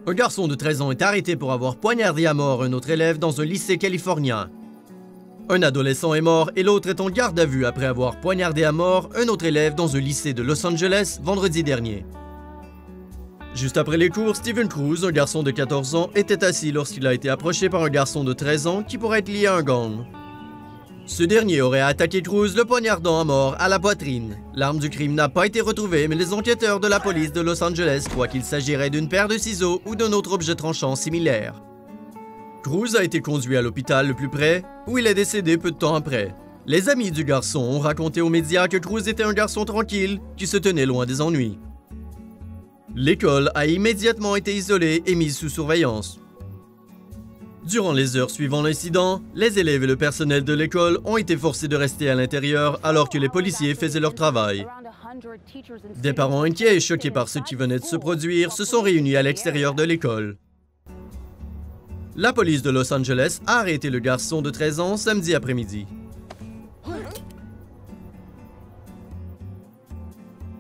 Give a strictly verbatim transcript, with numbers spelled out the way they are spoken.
Un garçon de treize ans est arrêté pour avoir poignardé à mort un autre élève dans un lycée californien. Un adolescent est mort et l'autre est en garde à vue après avoir poignardé à mort un autre élève dans un lycée de Los Angeles vendredi dernier. Juste après les cours, Steven Cruz, un garçon de quatorze ans, était assis lorsqu'il a été approché par un garçon de treize ans qui pourrait être lié à un gang. Ce dernier aurait attaqué Cruz, le poignardant à mort à la poitrine. L'arme du crime n'a pas été retrouvée, mais les enquêteurs de la police de Los Angeles croient qu'il s'agirait d'une paire de ciseaux ou d'un autre objet tranchant similaire. Cruz a été conduit à l'hôpital le plus près, où il est décédé peu de temps après. Les amis du garçon ont raconté aux médias que Cruz était un garçon tranquille, qui se tenait loin des ennuis. L'école a immédiatement été isolée et mise sous surveillance. Durant les heures suivant l'incident, les élèves et le personnel de l'école ont été forcés de rester à l'intérieur alors que les policiers faisaient leur travail. Des parents inquiets et choqués par ce qui venait de se produire se sont réunis à l'extérieur de l'école. La police de Los Angeles a arrêté le garçon de treize ans samedi après-midi.